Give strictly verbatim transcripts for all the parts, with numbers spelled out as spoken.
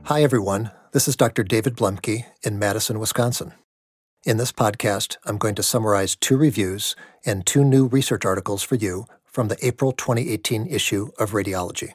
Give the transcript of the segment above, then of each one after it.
Hi, everyone. This is Doctor David Bluemke in Madison, Wisconsin. In this podcast, I'm going to summarize two reviews and two new research articles for you from the April twenty eighteen issue of Radiology.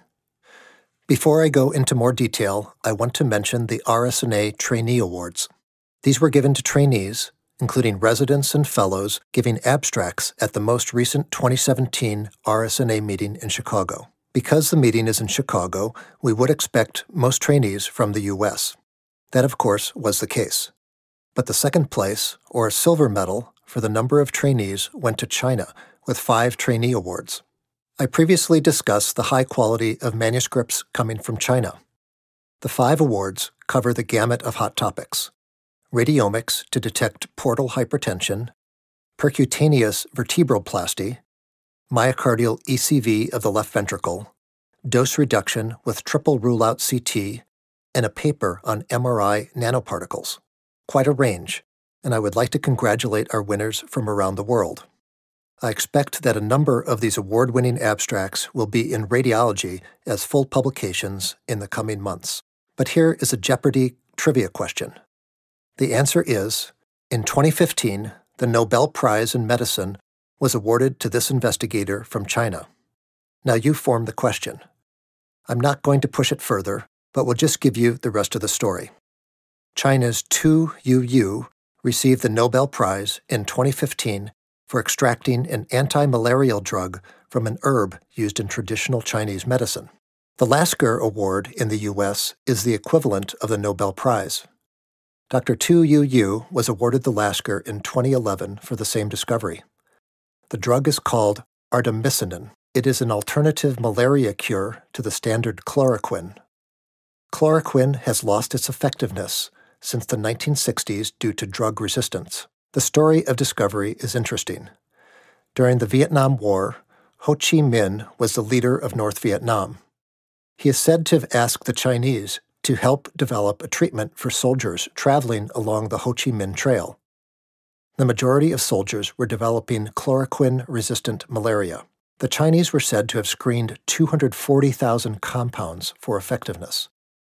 Before I go into more detail, I want to mention the R S N A Trainee Awards. These were given to trainees, including residents and fellows, giving abstracts at the most recent twenty seventeen R S N A meeting in Chicago. Because the meeting is in Chicago, we would expect most trainees from the U S. That, of course, was the case. But the second place, or silver medal, for the number of trainees went to China, with five trainee awards. I previously discussed the high quality of manuscripts coming from China. The five awards cover the gamut of hot topics: radiomics to detect portal hypertension, percutaneous vertebroplasty, myocardial E C V of the left ventricle, dose reduction with triple rule-out C T, and a paper on M R I nanoparticles. Quite a range, and I would like to congratulate our winners from around the world. I expect that a number of these award-winning abstracts will be in Radiology as full publications in the coming months. But here is a Jeopardy trivia question. The answer is, in twenty fifteen, the Nobel Prize in Medicine was awarded to this investigator from China. Now you form the question. I'm not going to push it further, but will just give you the rest of the story. China's Tu Yu received the Nobel Prize in twenty fifteen for extracting an anti-malarial drug from an herb used in traditional Chinese medicine. The Lasker Award in the U S is the equivalent of the Nobel Prize. Doctor Tu Yu was awarded the Lasker in twenty eleven for the same discovery. The drug is called artemisinin. It is an alternative malaria cure to the standard chloroquine. Chloroquine has lost its effectiveness since the nineteen sixties due to drug resistance. The story of discovery is interesting. During the Vietnam War, Ho Chi Minh was the leader of North Vietnam. He is said to have asked the Chinese to help develop a treatment for soldiers traveling along the Ho Chi Minh Trail. The majority of soldiers were developing chloroquine-resistant malaria. The Chinese were said to have screened two hundred forty thousand compounds for effectiveness.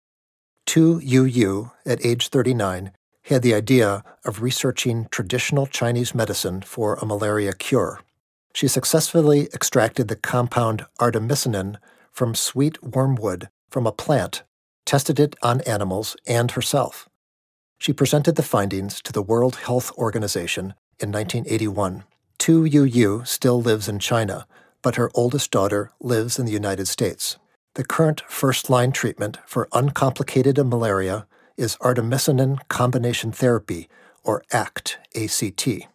Tu Yu, at age thirty-nine, had the idea of researching traditional Chinese medicine for a malaria cure. She successfully extracted the compound artemisinin from sweet wormwood from a plant, tested it on animals and herself. She presented the findings to the World Health Organization in nineteen eighty-one. Tu Yu still lives in China, but her oldest daughter lives in the United States. The current first-line treatment for uncomplicated malaria is artemisinin combination therapy, or A C T, A C T.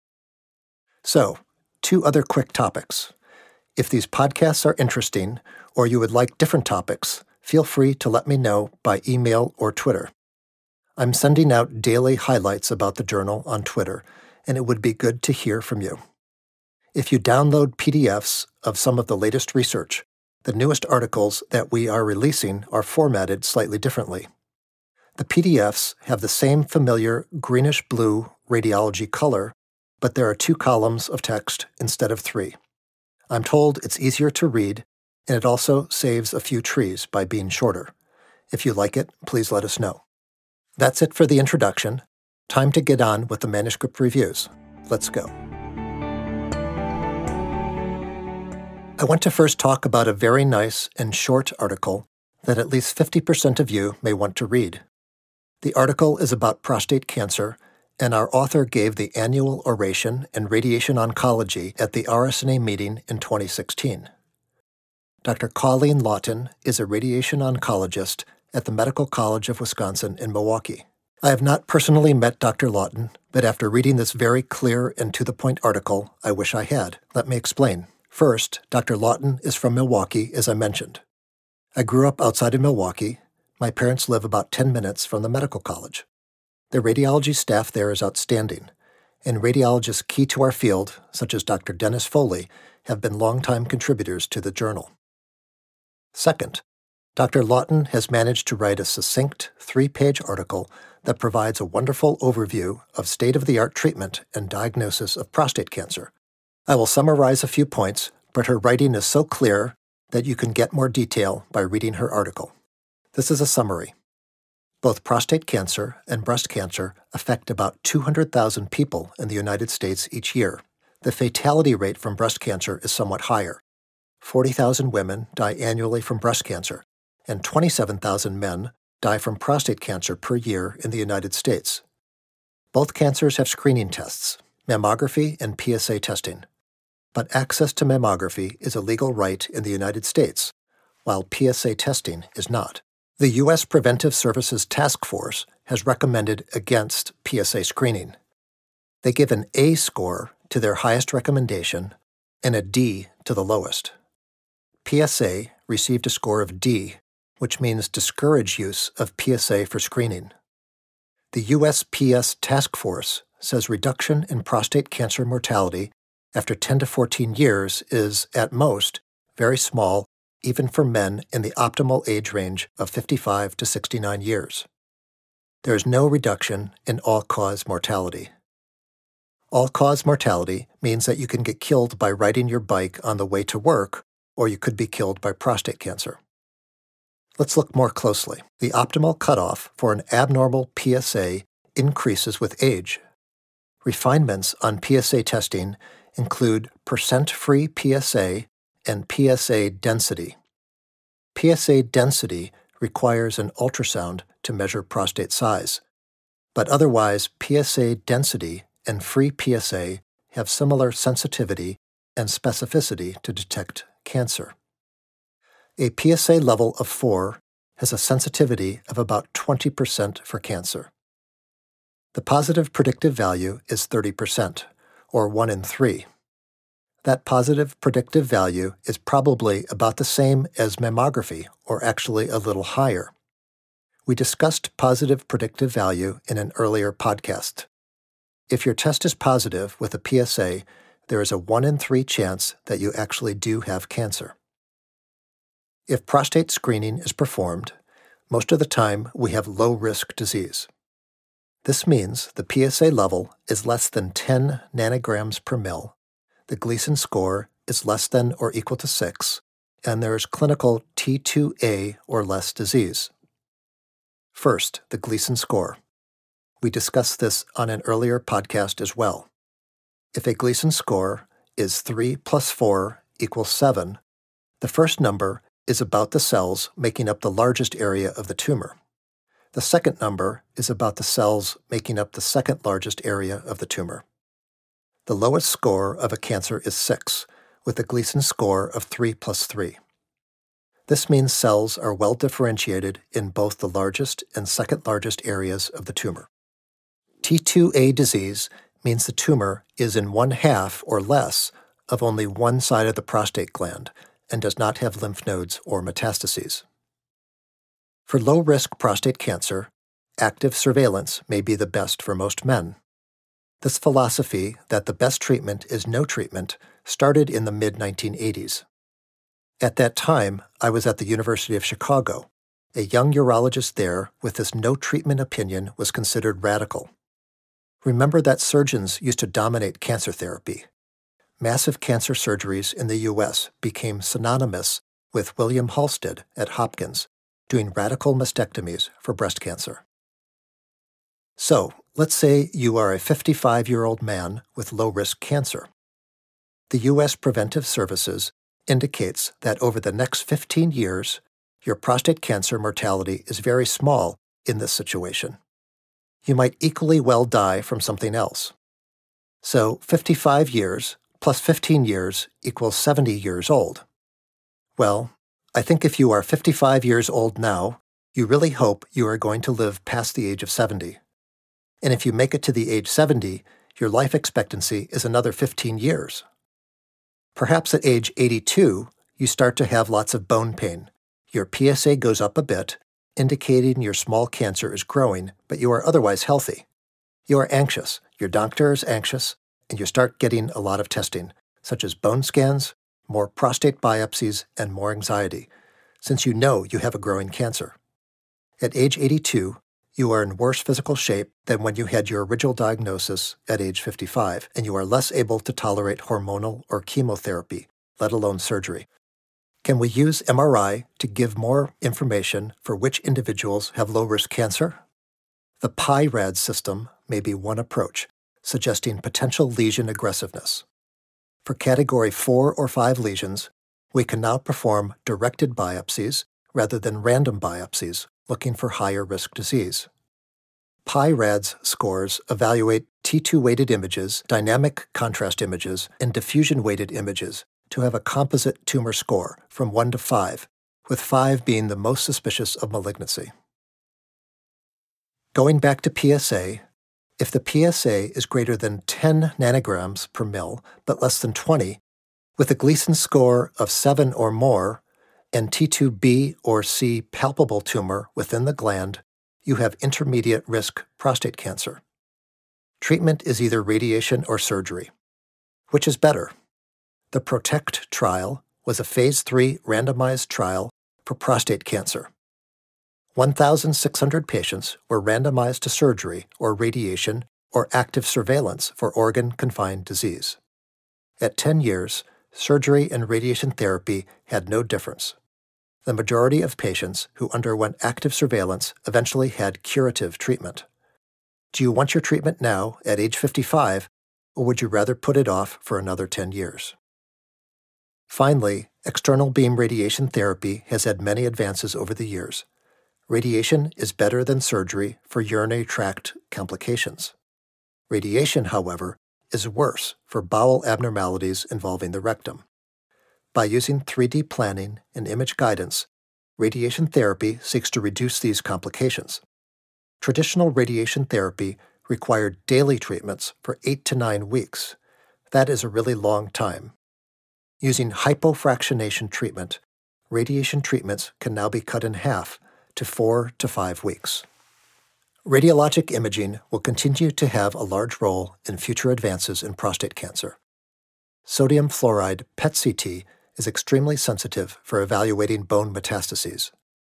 So, two other quick topics. If these podcasts are interesting, or you would like different topics, feel free to let me know by email or Twitter. I'm sending out daily highlights about the journal on Twitter, and it would be good to hear from you. If you download P D Fs of some of the latest research, the newest articles that we are releasing are formatted slightly differently. The P D Fs have the same familiar greenish-blue radiology color, but there are two columns of text instead of three. I'm told it's easier to read, and it also saves a few trees by being shorter. If you like it, please let us know. That's it for the introduction. Time to get on with the manuscript reviews. Let's go. I want to first talk about a very nice and short article that at least fifty percent of you may want to read. The article is about prostate cancer, and our author gave the annual oration in radiation oncology at the R S N A meeting in twenty sixteen. Doctor Colleen Lawton is a radiation oncologist at the Medical College of Wisconsin in Milwaukee. I have not personally met Doctor Lawton, but after reading this very clear and to-the-point article, I wish I had. Let me explain. First, Doctor Lawton is from Milwaukee, as I mentioned. I grew up outside of Milwaukee. My parents live about ten minutes from the medical college. The radiology staff there is outstanding, and radiologists key to our field, such as Doctor Dennis Foley, have been longtime contributors to the journal. Second, Doctor Lawton has managed to write a succinct three-page article that provides a wonderful overview of state-of-the-art treatment and diagnosis of prostate cancer. I will summarize a few points, but her writing is so clear that you can get more detail by reading her article. This is a summary. Both prostate cancer and breast cancer affect about two hundred thousand people in the United States each year. The fatality rate from breast cancer is somewhat higher. forty thousand women die annually from breast cancer, and twenty-seven thousand men die from prostate cancer per year in the United States. Both cancers have screening tests, mammography and P S A testing. But access to mammography is a legal right in the United States, while P S A testing is not. The U S Preventive Services Task Force has recommended against P S A screening. They give an A score to their highest recommendation and a D to the lowest. P S A received a score of D, which means discourage use of P S A for screening. The U S P S Task Force says reduction in prostate cancer mortality after ten to fourteen years is, at most, very small, even for men in the optimal age range of fifty-five to sixty-nine years. There is no reduction in all-cause mortality. All-cause mortality means that you can get killed by riding your bike on the way to work, or you could be killed by prostate cancer. Let's look more closely. The optimal cutoff for an abnormal P S A increases with age. Refinements on P S A testing include percent-free P S A and P S A density. P S A density requires an ultrasound to measure prostate size, but otherwise P S A density and free P S A have similar sensitivity and specificity to detect cancer. A P S A level of four has a sensitivity of about twenty percent for cancer. The positive predictive value is thirty percent, or one in three. That positive predictive value is probably about the same as mammography, or actually a little higher. We discussed positive predictive value in an earlier podcast. If your test is positive with a P S A, there is a one in three chance that you actually do have cancer. If prostate screening is performed, most of the time we have low-risk disease. This means the P S A level is less than ten nanograms per mil, the Gleason score is less than or equal to six, and there is clinical T two A or less disease. First, the Gleason score. We discussed this on an earlier podcast as well. If a Gleason score is three plus four equals seven, the first number is about the cells making up the largest area of the tumor. The second number is about the cells making up the second largest area of the tumor. The lowest score of a cancer is six, with a Gleason score of three plus three. This means cells are well differentiated in both the largest and second largest areas of the tumor. T two A disease means the tumor is in one half or less of only one side of the prostate gland and does not have lymph nodes or metastases. For low-risk prostate cancer, active surveillance may be the best for most men. This philosophy that the best treatment is no treatment started in the mid nineteen eighties. At that time, I was at the University of Chicago. A young urologist there with this no-treatment opinion was considered radical. Remember that surgeons used to dominate cancer therapy. Massive cancer surgeries in the U S became synonymous with William Halsted at Hopkins doing radical mastectomies for breast cancer. So, let's say you are a fifty-five-year-old man with low-risk cancer. The U S Preventive Services indicates that over the next fifteen years, your prostate cancer mortality is very small in this situation. You might equally well die from something else. So, fifty-five years plus fifteen years equals seventy years old. Well, I think if you are fifty-five years old now, you really hope you are going to live past the age of seventy. And if you make it to the age seventy, your life expectancy is another fifteen years. Perhaps at age eighty-two, you start to have lots of bone pain. Your P S A goes up a bit, indicating your small cancer is growing, but you are otherwise healthy. You are anxious, your doctor is anxious, and you start getting a lot of testing, such as bone scans, more prostate biopsies, and more anxiety, since you know you have a growing cancer. At age eighty-two, you are in worse physical shape than when you had your original diagnosis at age fifty-five, and you are less able to tolerate hormonal or chemotherapy, let alone surgery. Can we use M R I to give more information for which individuals have low-risk cancer? The P I RAD system may be one approach, suggesting potential lesion aggressiveness. For Category four or five lesions, we can now perform directed biopsies rather than random biopsies, looking for higher-risk disease. P I RAD's scores evaluate T two-weighted images, dynamic contrast images, and diffusion-weighted images to have a composite tumor score from one to five, with five being the most suspicious of malignancy. Going back to P S A, if the P S A is greater than ten nanograms per mil but less than twenty, with a Gleason score of seven or more, and T two B or C palpable tumor within the gland, you have intermediate risk prostate cancer. Treatment is either radiation or surgery. Which is better? The PROTECT trial was a phase three randomized trial for prostate cancer. one thousand six hundred patients were randomized to surgery or radiation or active surveillance for organ-confined disease. At ten years, surgery and radiation therapy had no difference. The majority of patients who underwent active surveillance eventually had curative treatment. Do you want your treatment now at age fifty-five, or would you rather put it off for another ten years? Finally, external beam radiation therapy has had many advances over the years. Radiation is better than surgery for urinary tract complications. Radiation, however, is worse for bowel abnormalities involving the rectum. By using three D planning and image guidance, radiation therapy seeks to reduce these complications. Traditional radiation therapy required daily treatments for eight to nine weeks. That is a really long time. Using hypofractionation treatment, radiation treatments can now be cut in half to four to five weeks. Radiologic imaging will continue to have a large role in future advances in prostate cancer. Sodium fluoride P E T C T is extremely sensitive for evaluating bone metastases.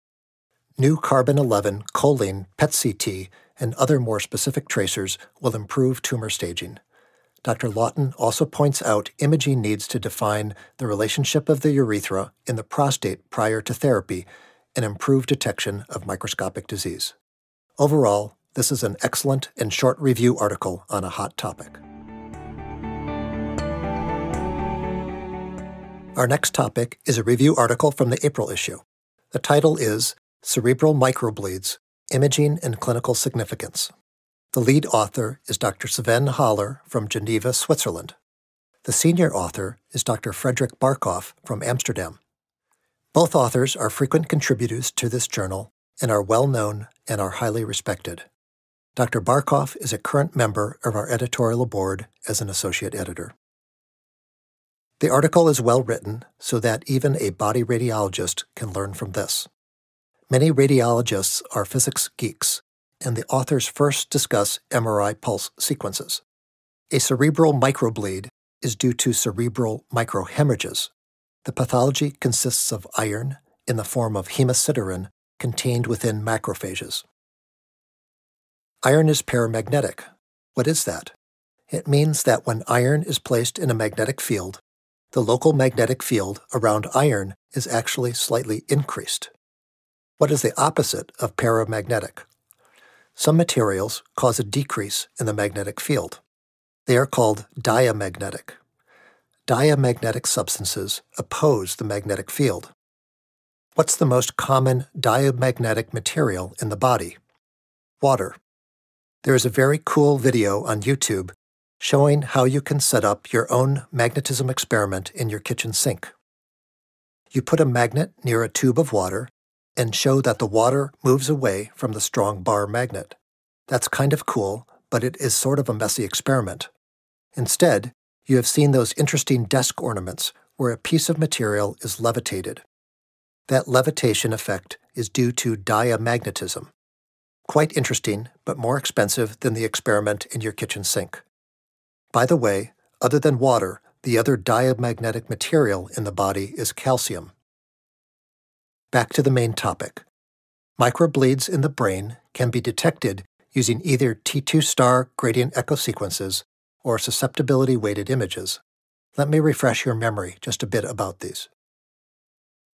New carbon eleven choline P E T C T and other more specific tracers will improve tumor staging. Doctor Lawton also points out imaging needs to define the relationship of the urethra in the prostate prior to therapy and improve detection of microscopic disease. Overall, this is an excellent and short review article on a hot topic. Our next topic is a review article from the April issue. The title is Cerebral Microbleeds, Imaging and Clinical Significance. The lead author is Doctor Sven Haller from Geneva, Switzerland. The senior author is Doctor Frederick Barkhoff from Amsterdam. Both authors are frequent contributors to this journal and are well-known and are highly respected. Doctor Barkhoff is a current member of our editorial board as an associate editor. The article is well written so that even a body radiologist can learn from this. Many radiologists are physics geeks, and the authors first discuss M R I pulse sequences. A cerebral microbleed is due to cerebral microhemorrhages. The pathology consists of iron in the form of hemosiderin contained within macrophages. Iron is paramagnetic. What is that? It means that when iron is placed in a magnetic field, the local magnetic field around iron is actually slightly increased. What is the opposite of paramagnetic? Some materials cause a decrease in the magnetic field. They are called diamagnetic. Diamagnetic substances oppose the magnetic field. What's the most common diamagnetic material in the body? Water. There is a very cool video on YouTube showing how you can set up your own magnetism experiment in your kitchen sink. You put a magnet near a tube of water and show that the water moves away from the strong bar magnet. That's kind of cool, but it is sort of a messy experiment. Instead, you have seen those interesting desk ornaments where a piece of material is levitated. That levitation effect is due to diamagnetism. Quite interesting, but more expensive than the experiment in your kitchen sink. By the way, other than water, the other diamagnetic material in the body is calcium. Back to the main topic. Microbleeds in the brain can be detected using either T two star gradient echo sequences or susceptibility-weighted images. Let me refresh your memory just a bit about these.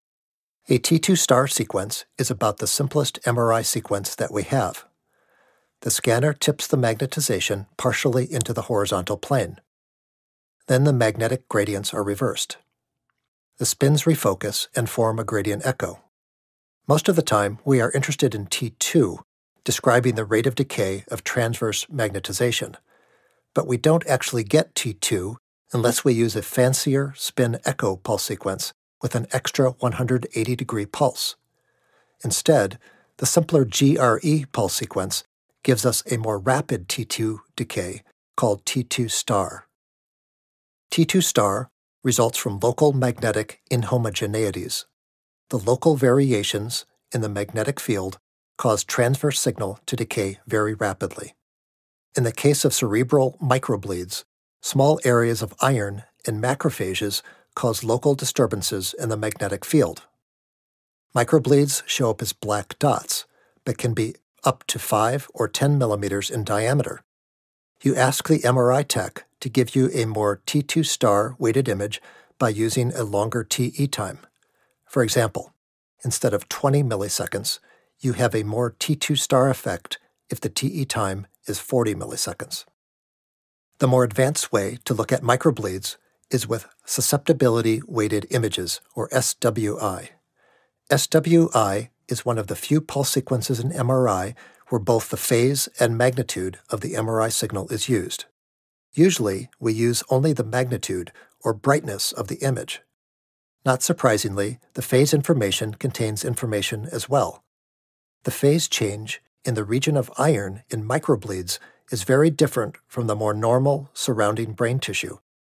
A T two star sequence is about the simplest M R I sequence that we have. The scanner tips the magnetization partially into the horizontal plane. Then the magnetic gradients are reversed. The spins refocus and form a gradient echo. Most of the time, we are interested in T two, describing the rate of decay of transverse magnetization. But we don't actually get T two unless we use a fancier spin echo pulse sequence with an extra one hundred eighty degree pulse. Instead, the simpler G R E pulse sequence gives us a more rapid T two decay called T two star. T two star results from local magnetic inhomogeneities. The local variations in the magnetic field cause transverse signal to decay very rapidly. In the case of cerebral microbleeds, small areas of iron in macrophages cause local disturbances in the magnetic field. Microbleeds show up as black dots, but can be up to five or ten millimeters in diameter. You ask the M R I tech to give you a more T two star weighted image by using a longer T E time. For example, instead of twenty milliseconds, you have a more T two star effect if the T E time is forty milliseconds. The more advanced way to look at microbleeds is with susceptibility-weighted images, or S W I. S W I is one of the few pulse sequences in M R I where both the phase and magnitude of the M R I signal is used. Usually, we use only the magnitude or brightness of the image. Not surprisingly, the phase information contains information as well. The phase change in the region of iron in microbleeds is very different from the more normal surrounding brain tissue.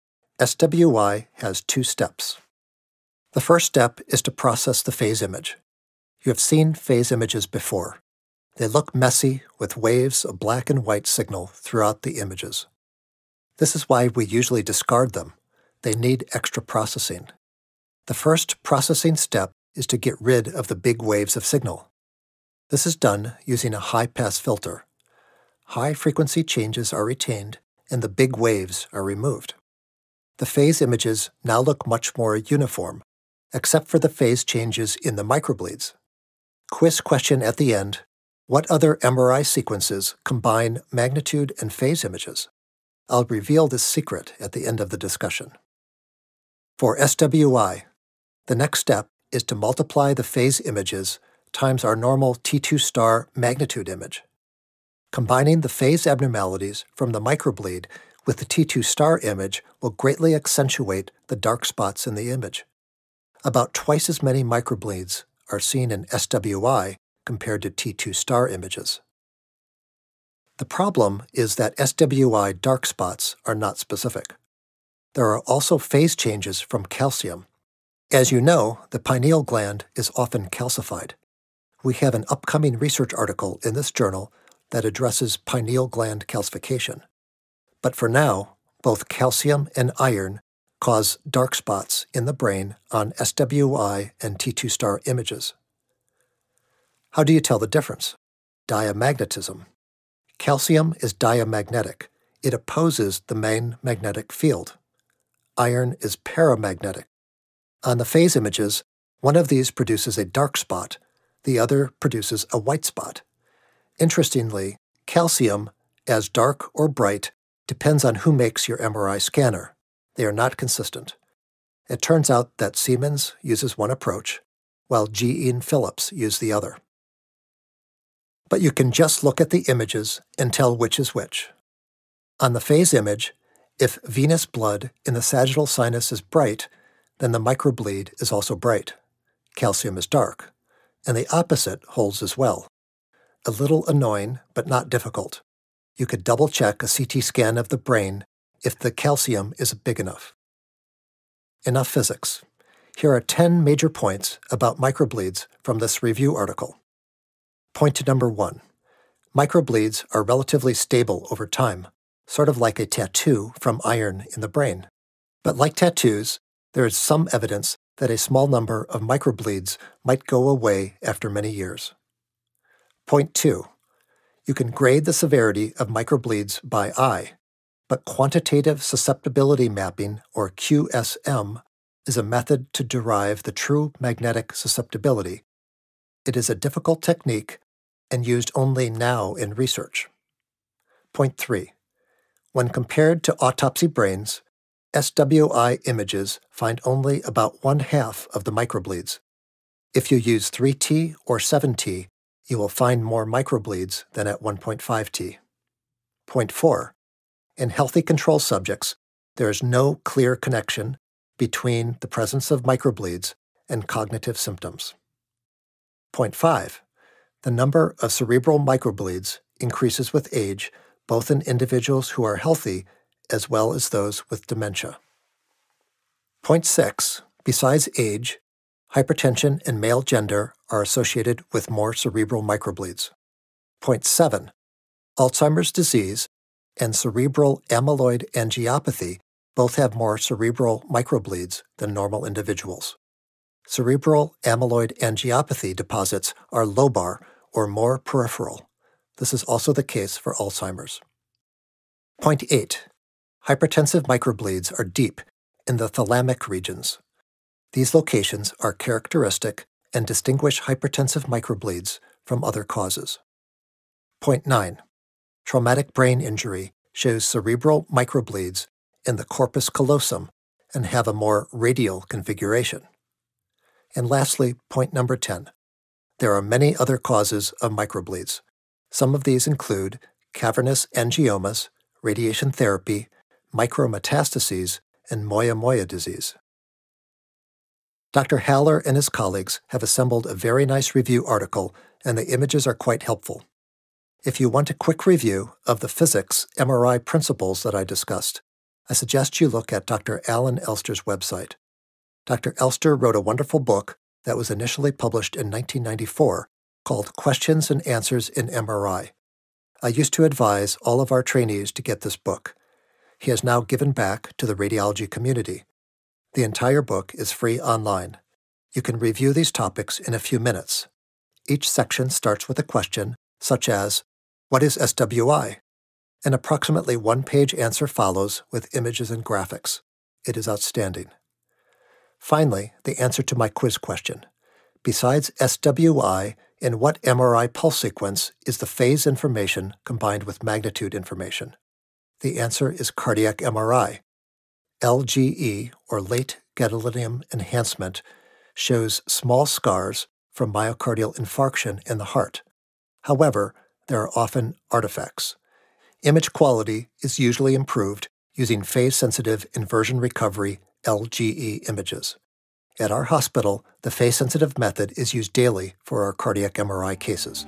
S W I has two steps. The first step is to process the phase image. You have seen phase images before. They look messy with waves of black and white signal throughout the images. This is why we usually discard them. They need extra processing. The first processing step is to get rid of the big waves of signal. This is done using a high-pass filter. High-frequency changes are retained, and the big waves are removed. The phase images now look much more uniform, except for the phase changes in the microbleeds. Quiz question at the end: what other M R I sequences combine magnitude and phase images? I'll reveal this secret at the end of the discussion. For S W I, the next step is to multiply the phase images times our normal T two star magnitude image. Combining the phase abnormalities from the microbleed with the T two star image will greatly accentuate the dark spots in the image. About twice as many microbleeds are seen in S W I compared to T two star images. The problem is that S W I dark spots are not specific. There are also phase changes from calcium. As you know, the pineal gland is often calcified. We have an upcoming research article in this journal that addresses pineal gland calcification. But for now, both calcium and iron cause dark spots in the brain on S W I and T two star images. How do you tell the difference? Diamagnetism. Calcium is diamagnetic. It opposes the main magnetic field. Iron is paramagnetic. On the phase images, one of these produces a dark spot, the other produces a white spot. Interestingly, calcium, as dark or bright, depends on who makes your M R I scanner. They are not consistent. It turns out that Siemens uses one approach, while G E and Philips use the other. But you can just look at the images and tell which is which. On the phase image, if venous blood in the sagittal sinus is bright, then the microbleed is also bright. Calcium is dark. And the opposite holds as well. A little annoying, but not difficult. You could double-check a C T scan of the brain if the calcium is big enough. Enough physics. Here are ten major points about microbleeds from this review article. Point number one. Microbleeds are relatively stable over time, sort of like a tattoo from iron in the brain. But like tattoos, there is some evidence that a small number of microbleeds might go away after many years. Point two. You can grade the severity of microbleeds by eye, but quantitative susceptibility mapping, or Q S M, is a method to derive the true magnetic susceptibility. It is a difficult technique and used only now in research. Point three. When compared to autopsy brains, S W I images find only about one half of the microbleeds. If you use three T or seven T, you will find more microbleeds than at one point five T. Point four. In healthy control subjects, there is no clear connection between the presence of microbleeds and cognitive symptoms. Point five. The number of cerebral microbleeds increases with age, both in individuals who are healthy as well as those with dementia. Point six. Besides age, hypertension and male gender are associated with more cerebral microbleeds. Point seven. Alzheimer's disease and cerebral amyloid angiopathy both have more cerebral microbleeds than normal individuals. Cerebral amyloid angiopathy deposits are lobar or more peripheral. This is also the case for Alzheimer's. Point eight. Hypertensive microbleeds are deep in the thalamic regions. These locations are characteristic and distinguish hypertensive microbleeds from other causes. Point nine. Traumatic brain injury shows cerebral microbleeds in the corpus callosum and have a more radial configuration. And lastly, point number ten. There are many other causes of microbleeds. Some of these include cavernous angiomas, radiation therapy, micrometastases, and moya-moya disease. Doctor Haller and his colleagues have assembled a very nice review article, and the images are quite helpful. If you want a quick review of the physics M R I principles that I discussed, I suggest you look at Doctor Alan Elster's website. Doctor Elster wrote a wonderful book that was initially published in nineteen ninety-four called Questions and Answers in M R I. I used to advise all of our trainees to get this book. He has now given back to the radiology community. The entire book is free online. You can review these topics in a few minutes. Each section starts with a question, such as, what is S W I? An approximately one-page answer follows with images and graphics. It is outstanding. Finally, the answer to my quiz question. Besides S W I, in what M R I pulse sequence is the phase information combined with magnitude information? The answer is cardiac M R I. L G E, or late gadolinium enhancement, shows small scars from myocardial infarction in the heart. However, there are often artifacts. Image quality is usually improved using phase-sensitive inversion recovery L G E images. At our hospital, the phase-sensitive method is used daily for our cardiac M R I cases.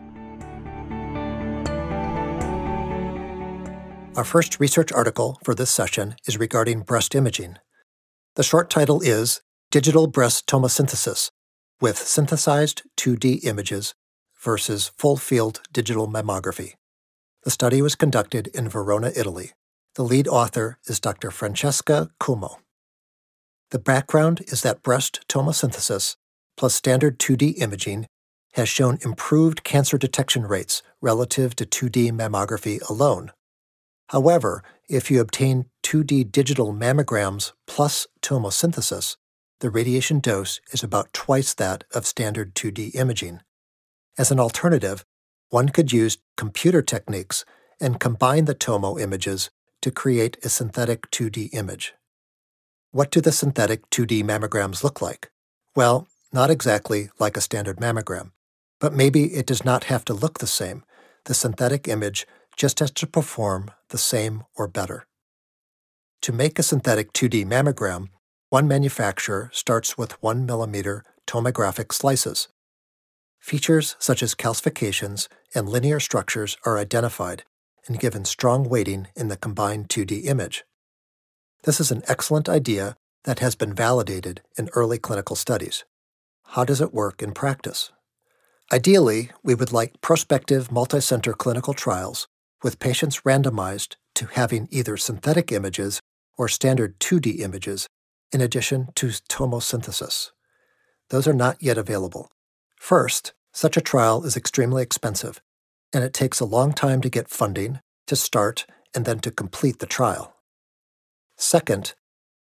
Our first research article for this session is regarding breast imaging. The short title is Digital Breast Tomosynthesis with Synthesized two D Images versus Full-Field Digital Mammography. The study was conducted in Verona, Italy. The lead author is Doctor Francesca Como. The background is that breast tomosynthesis plus standard two D imaging has shown improved cancer detection rates relative to two D mammography alone. However, if you obtain two D digital mammograms plus tomosynthesis, the radiation dose is about twice that of standard two D imaging. As an alternative, one could use computer techniques and combine the tomo images to create a synthetic two D image. What do the synthetic two D mammograms look like? Well, not exactly like a standard mammogram, but maybe it does not have to look the same. The synthetic image just has to perform the same or better. To make a synthetic two D mammogram, one manufacturer starts with one millimeter tomographic slices. Features such as calcifications and linear structures are identified and given strong weighting in the combined two D image. This is an excellent idea that has been validated in early clinical studies. How does it work in practice? Ideally, we would like prospective multi-center clinical trials with patients randomized to having either synthetic images or standard two D images in addition to tomosynthesis. Those are not yet available. First, such a trial is extremely expensive, and it takes a long time to get funding, to start, and then to complete the trial. Second,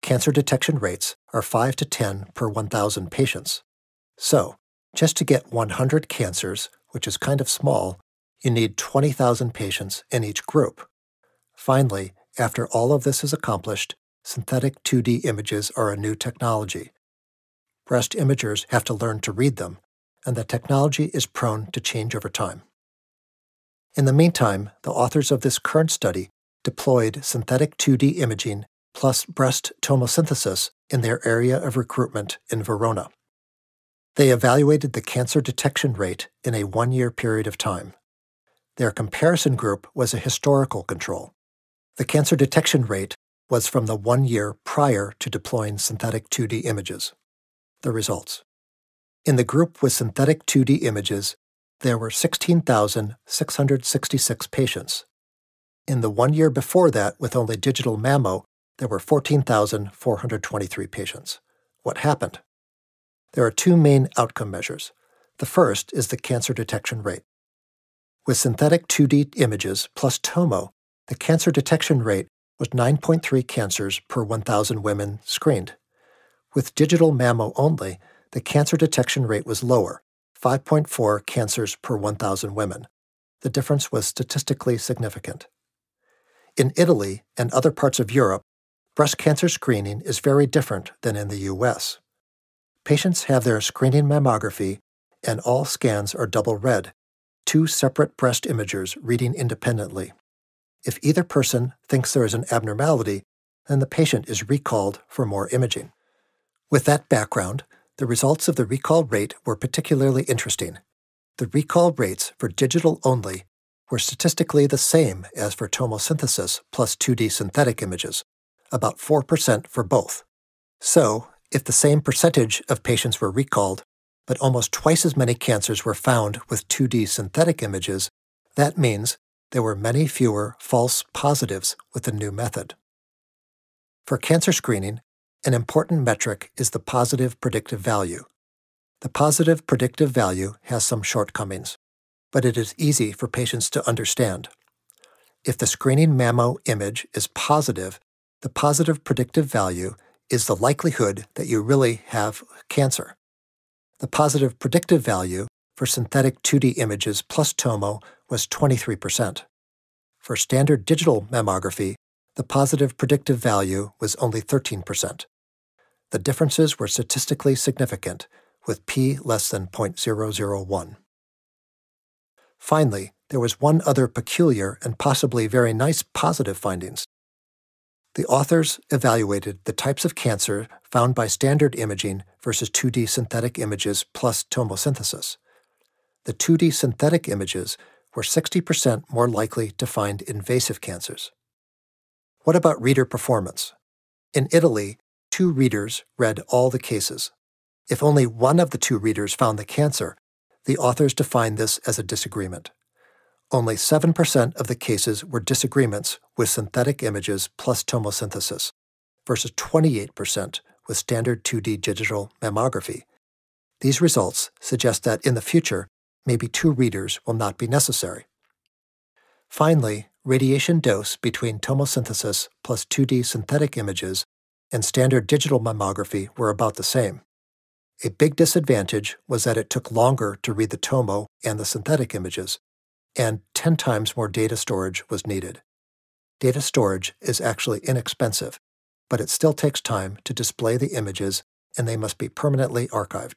cancer detection rates are five to ten per one thousand patients. So, just to get one hundred cancers, which is kind of small, you need twenty thousand patients in each group. Finally, after all of this is accomplished, synthetic two D images are a new technology. Breast imagers have to learn to read them, and the technology is prone to change over time. In the meantime, the authors of this current study deployed synthetic two D imaging plus breast tomosynthesis in their area of recruitment in Verona. They evaluated the cancer detection rate in a one-year period of time. Their comparison group was a historical control. The cancer detection rate was from the one year prior to deploying synthetic two D images. The results. In the group with synthetic two D images, there were sixteen thousand six hundred sixty-six patients. In the one year before that, with only digital mammo, there were fourteen thousand four hundred twenty-three patients. What happened? There are two main outcome measures. The first is the cancer detection rate. With synthetic two D images plus tomo, the cancer detection rate was nine point three cancers per one thousand women screened. With digital mammo only, the cancer detection rate was lower, five point four cancers per one thousand women. The difference was statistically significant. In Italy and other parts of Europe, breast cancer screening is very different than in the U S. Patients have their screening mammography, and all scans are double-read, two separate breast imagers reading independently. If either person thinks there is an abnormality, then the patient is recalled for more imaging. With that background, the results of the recall rate were particularly interesting. The recall rates for digital only were statistically the same as for tomosynthesis plus two D synthetic images, about four percent for both. So, if the same percentage of patients were recalled, but almost twice as many cancers were found with two D synthetic images, that means there were many fewer false positives with the new method. For cancer screening, an important metric is the positive predictive value. The positive predictive value has some shortcomings, but it is easy for patients to understand. If the screening mammo image is positive, the positive predictive value is the likelihood that you really have cancer. The positive predictive value for synthetic two D images plus tomo was twenty-three percent. For standard digital mammography, the positive predictive value was only thirteen percent. The differences were statistically significant, with p less than zero point zero zero one. Finally, there was one other peculiar and possibly very nice positive findings. The authors evaluated the types of cancer found by standard imaging versus two D synthetic images plus tomosynthesis. The two D synthetic images were sixty percent more likely to find invasive cancers. What about reader performance? In Italy, two readers read all the cases. If only one of the two readers found the cancer, the authors defined this as a disagreement. Only seven percent of the cases were disagreements with synthetic images plus tomosynthesis, versus twenty-eight percent with standard two D digital mammography. These results suggest that in the future, maybe two readers will not be necessary. Finally, radiation dose between tomosynthesis plus two D synthetic images and standard digital mammography were about the same. A big disadvantage was that it took longer to read the tomo and the synthetic images, and ten times more data storage was needed. Data storage is actually inexpensive, but it still takes time to display the images, and they must be permanently archived.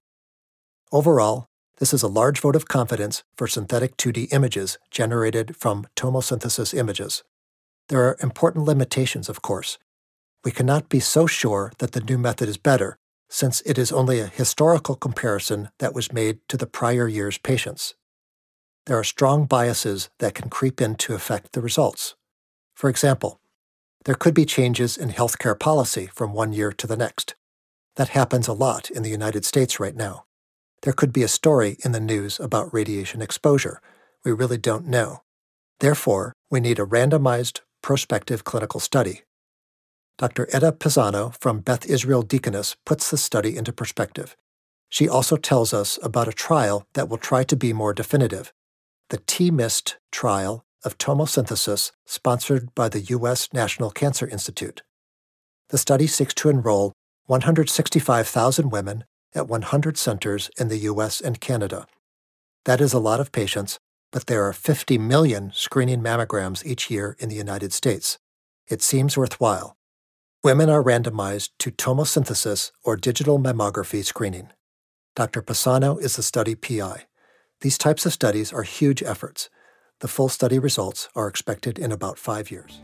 Overall, this is a large vote of confidence for synthetic two D images generated from tomosynthesis images. There are important limitations, of course. We cannot be so sure that the new method is better, since it is only a historical comparison that was made to the prior year's patients. There are strong biases that can creep in to affect the results. For example, there could be changes in healthcare policy from one year to the next. That happens a lot in the United States right now. There could be a story in the news about radiation exposure. We really don't know. Therefore, we need a randomized, prospective clinical study. Doctor Edda Pisano from Beth Israel Deaconess puts the study into perspective. She also tells us about a trial that will try to be more definitive, the T MIST trial of tomosynthesis sponsored by the U S National Cancer Institute. The study seeks to enroll one hundred sixty-five thousand women at one hundred centers in the U S and Canada. That is a lot of patients, but there are fifty million screening mammograms each year in the United States. It seems worthwhile. Women are randomized to tomosynthesis or digital mammography screening. Doctor Pisano is the study P I. These types of studies are huge efforts. The full study results are expected in about five years.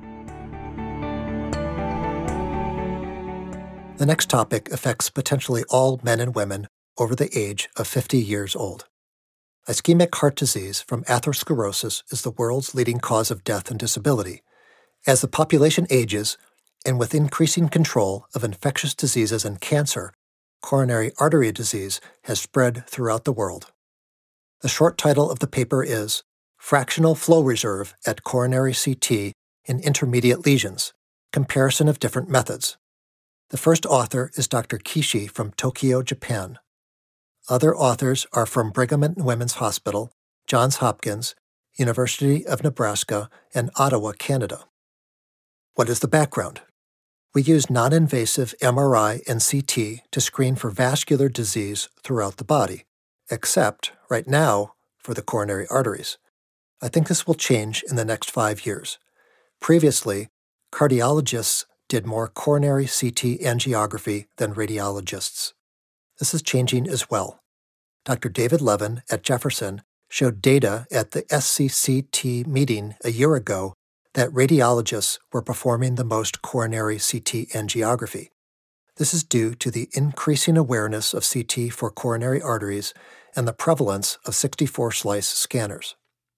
The next topic affects potentially all men and women over the age of fifty years old. Ischemic heart disease from atherosclerosis is the world's leading cause of death and disability. As the population ages, and with increasing control of infectious diseases and cancer, coronary artery disease has spread throughout the world. The short title of the paper is Fractional Flow Reserve at Coronary C T in Intermediate Lesions, Comparison of Different Methods. The first author is Doctor Kishi from Tokyo, Japan. Other authors are from Brigham and Women's Hospital, Johns Hopkins, University of Nebraska, and Ottawa, Canada. What is the background? We use non-invasive M R I and C T to screen for vascular disease throughout the body, except, right now, for the coronary arteries. I think this will change in the next five years. Previously, cardiologists did more coronary C T angiography than radiologists. This is changing as well. Doctor David Levin at Jefferson showed data at the S C C T meeting a year ago that radiologists were performing the most coronary C T angiography. This is due to the increasing awareness of C T for coronary arteries and the prevalence of sixty-four slice scanners.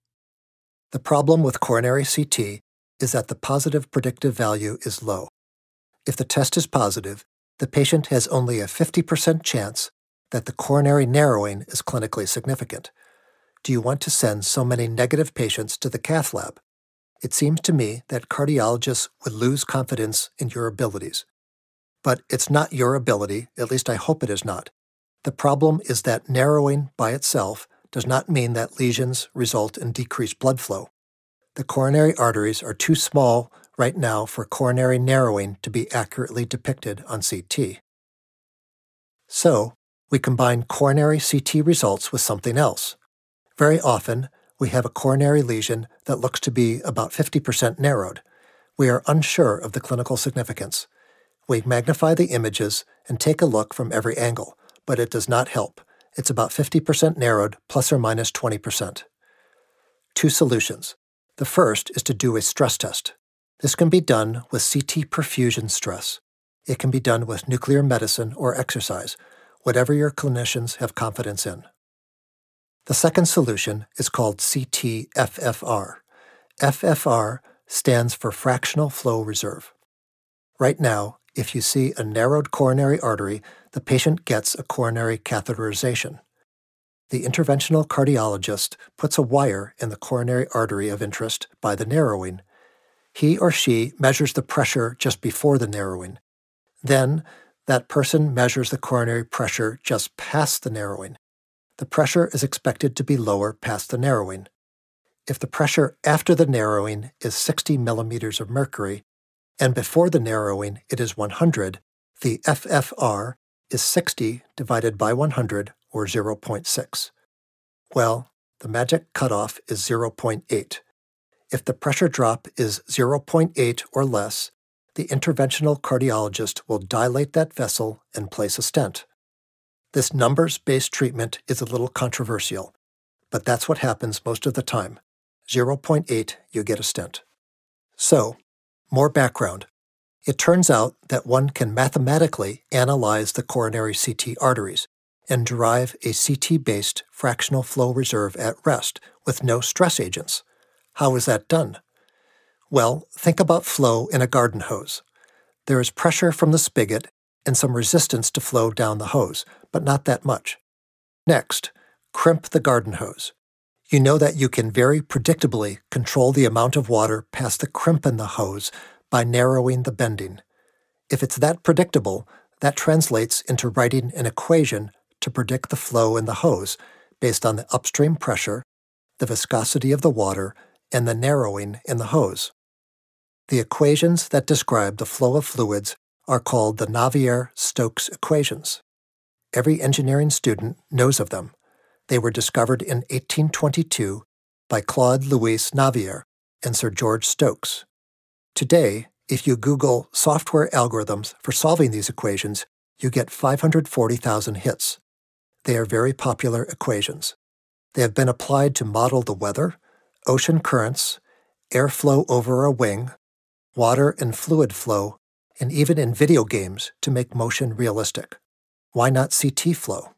The problem with coronary C T is that the positive predictive value is low. If the test is positive, the patient has only a fifty percent chance that the coronary narrowing is clinically significant. Do you want to send so many negative patients to the cath lab? It seems to me that cardiologists would lose confidence in your abilities. But it's not your ability, at least I hope it is not. The problem is that narrowing by itself does not mean that lesions result in decreased blood flow. The coronary arteries are too small right now for coronary narrowing to be accurately depicted on C T. So, we combine coronary C T results with something else. Very often, we have a coronary lesion that looks to be about fifty percent narrowed. We are unsure of the clinical significance. We magnify the images and take a look from every angle, but it does not help. It's about fifty percent narrowed, plus or minus twenty percent. Two solutions. The first is to do a stress test. This can be done with C T perfusion stress. It can be done with nuclear medicine or exercise, whatever your clinicians have confidence in. The second solution is called C T F F R. F F R stands for Fractional Flow Reserve. Right now, if you see a narrowed coronary artery, the patient gets a coronary catheterization. The interventional cardiologist puts a wire in the coronary artery of interest by the narrowing. He or she measures the pressure just before the narrowing. Then, that person measures the coronary pressure just past the narrowing. The pressure is expected to be lower past the narrowing. If the pressure after the narrowing is sixty millimeters of mercury, and before the narrowing it is one hundred, the F F R is sixty divided by one hundred, or zero point six. Well, the magic cutoff is zero point eight. If the pressure drop is zero point eight or less, the interventional cardiologist will dilate that vessel and place a stent. This numbers-based treatment is a little controversial, but that's what happens most of the time. zero point eight, you get a stent. So, more background. It turns out that one can mathematically analyze the coronary C T arteries and derive a C T-based fractional flow reserve at rest with no stress agents. How is that done? Well, think about flow in a garden hose. There is pressure from the spigot and some resistance to flow down the hose, but not that much. Next, crimp the garden hose. You know that you can very predictably control the amount of water past the crimp in the hose by narrowing the bending. If it's that predictable, that translates into writing an equation to predict the flow in the hose based on the upstream pressure, the viscosity of the water, and the narrowing in the hose. The equations that describe the flow of fluids are called the Navier-Stokes equations. Every engineering student knows of them. They were discovered in eighteen twenty-two by Claude Louis Navier and Sir George Stokes. Today, if you Google software algorithms for solving these equations, you get five hundred forty thousand hits. They are very popular equations. They have been applied to model the weather, ocean currents, airflow over a wing, water and fluid flow, and even in video games to make motion realistic. Why not C T flow?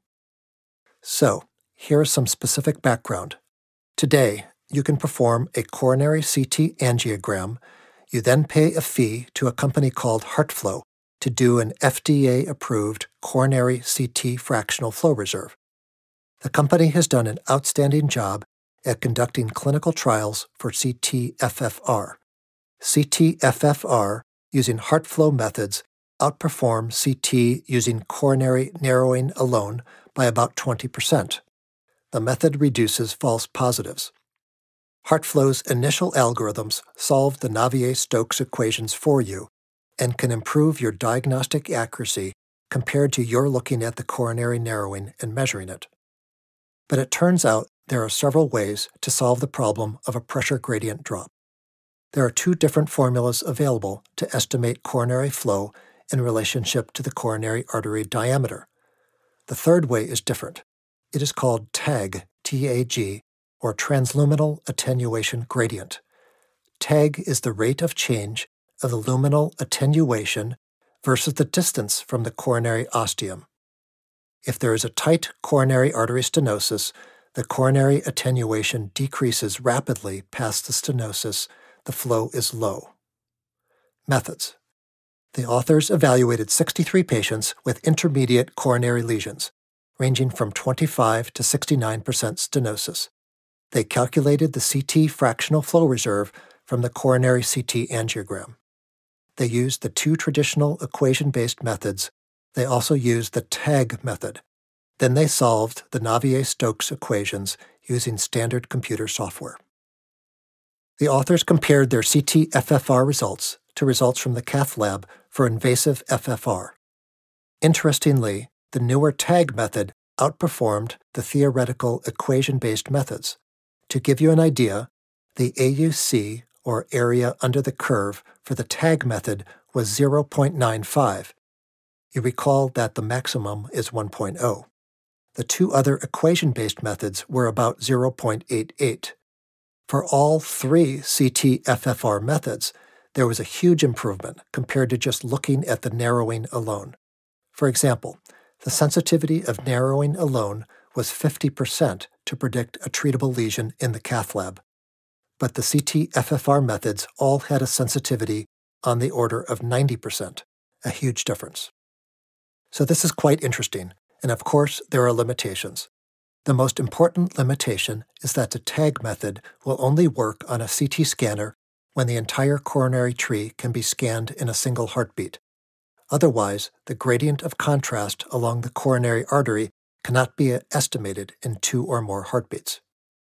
So, here is some specific background. Today, you can perform a coronary C T angiogram. You then pay a fee to a company called HeartFlow to do an F D A-approved coronary C T fractional flow reserve. The company has done an outstanding job at conducting clinical trials for C T F F R. C T F F R, using HeartFlow methods, outperform C T using coronary narrowing alone by about twenty percent. The method reduces false positives. HeartFlow's initial algorithms solve the Navier-Stokes equations for you and can improve your diagnostic accuracy compared to your looking at the coronary narrowing and measuring it. But it turns out there are several ways to solve the problem of a pressure gradient drop. There are two different formulas available to estimate coronary flow in relationship to the coronary artery diameter. The third way is different. It is called TAG, T A G, or transluminal attenuation gradient. TAG is the rate of change of the luminal attenuation versus the distance from the coronary ostium. If there is a tight coronary artery stenosis, the coronary attenuation decreases rapidly past the stenosis. The flow is low. Methods. The authors evaluated sixty-three patients with intermediate coronary lesions, ranging from twenty-five to sixty-nine percent stenosis. They calculated the C T fractional flow reserve from the coronary C T angiogram. They used the two traditional equation-based methods. They also used the TAG method. Then they solved the Navier-Stokes equations using standard computer software. The authors compared their C T F F R results to results from the cath lab for invasive F F R. Interestingly, the newer TAG method outperformed the theoretical equation-based methods. To give you an idea, the A U C, or area under the curve, for the TAG method was zero point nine five. You recall that the maximum is one point zero. The two other equation-based methods were about zero point eight eight. For all three C T F F R methods, there was a huge improvement compared to just looking at the narrowing alone. For example, the sensitivity of narrowing alone was fifty percent to predict a treatable lesion in the cath lab. But the C T F F R methods all had a sensitivity on the order of ninety percent, a huge difference. So this is quite interesting, and of course there are limitations. The most important limitation is that the TAG method will only work on a C T scanner when the entire coronary tree can be scanned in a single heartbeat. Otherwise, the gradient of contrast along the coronary artery cannot be estimated in two or more heartbeats.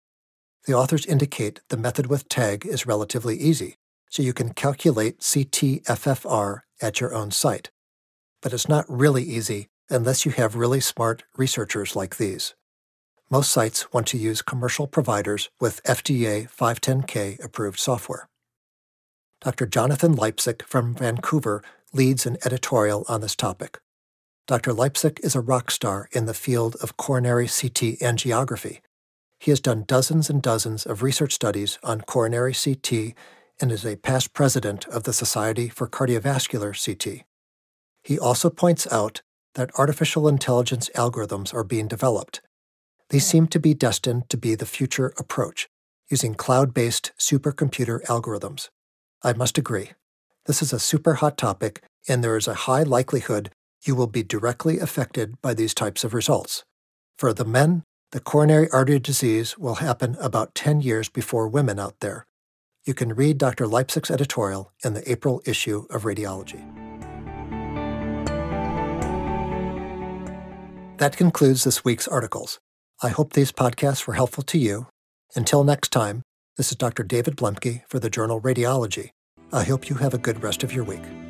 The authors indicate the method with TAG is relatively easy, so you can calculate C T F F R at your own site. But it's not really easy unless you have really smart researchers like these. Most sites want to use commercial providers with F D A five ten K approved software. Doctor Jonathan Leipsic from Vancouver leads an editorial on this topic. Doctor Leipsic is a rock star in the field of coronary C T angiography. He has done dozens and dozens of research studies on coronary C T and is a past president of the Society for Cardiovascular C T. He also points out that artificial intelligence algorithms are being developed. These seem to be destined to be the future approach, using cloud-based supercomputer algorithms. I must agree. This is a super hot topic, and there is a high likelihood you will be directly affected by these types of results. For the men, the coronary artery disease will happen about ten years before women out there. You can read Doctor Leipsic's editorial in the April issue of Radiology. That concludes this week's articles. I hope these podcasts were helpful to you. Until next time, this is Doctor David Bluemke for the journal Radiology. I hope you have a good rest of your week.